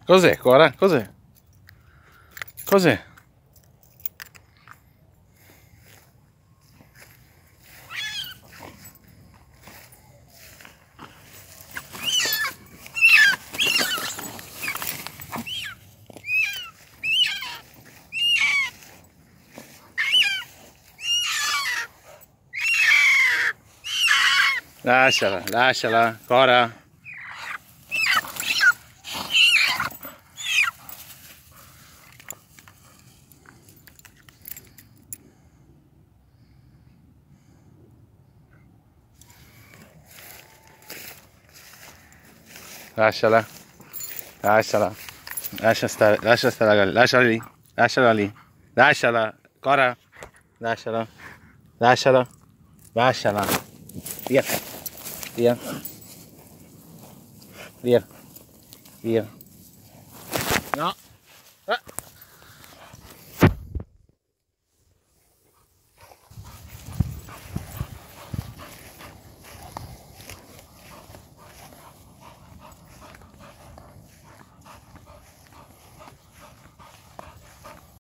Cos'è, Cora? Cos'è? Cos'è? Lasciala, lasciala, Cora. Lasciala, lasciala, lasciala lì, lasciala lì, lasciala, Cora, lasciala, lasciala, lasciala, via, via, via, via.